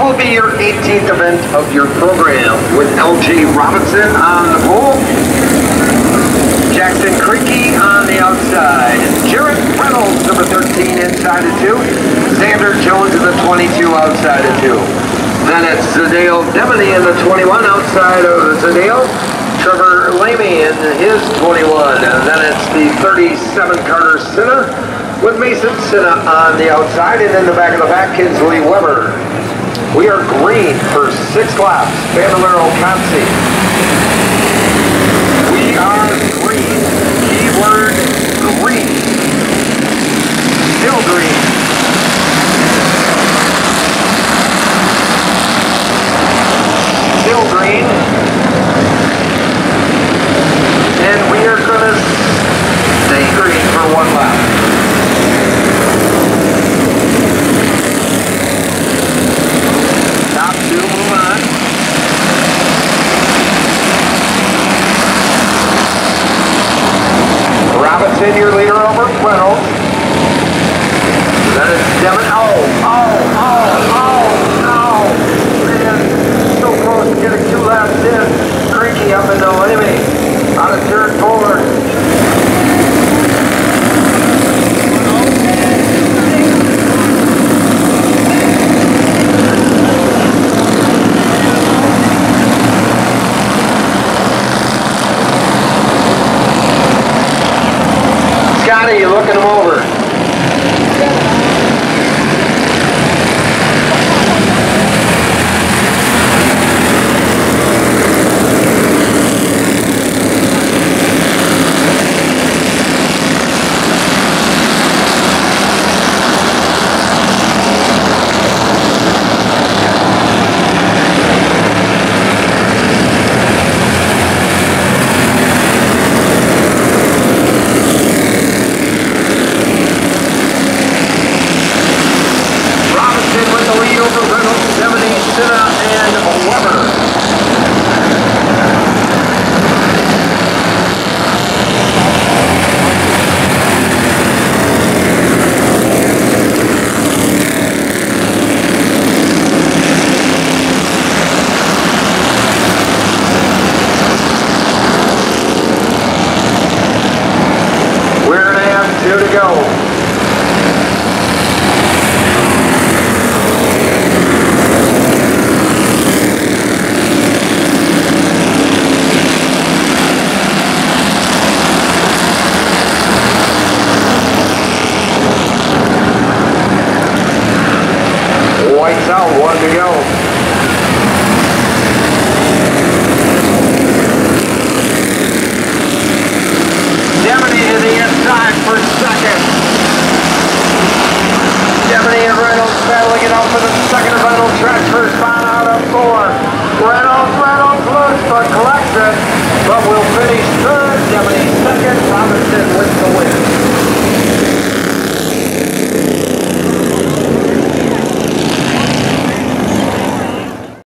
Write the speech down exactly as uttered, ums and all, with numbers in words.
will be your eighteenth event of your program with L J Robinson on the pole, Jackson Creaky on the outside, Jarrett Reynolds, number thirteen, inside of two, Xander Jones in the twenty-two, outside of two. Then it's Zadale Devaney in the twenty-one, outside of Zadale, Trevor Lamy in his twenty-one, and then it's the thirty-seven, Carter Sinna, with Mason Sinna on the outside, and in the back of the pack, Kinsley Weber. We are green for six laps, Bandolero, Consy. We are green, keyword green, still green. Still green. And we are going to stay green for one lap. Top two, move on. Robinson, your leader over Reynolds. Then it's Devin. Oh, oh, oh, oh, oh. Man, so close to getting two laps in. Creaky up into Lamy. Out of third forward. Scotty, you looking him over. White's out, one to go.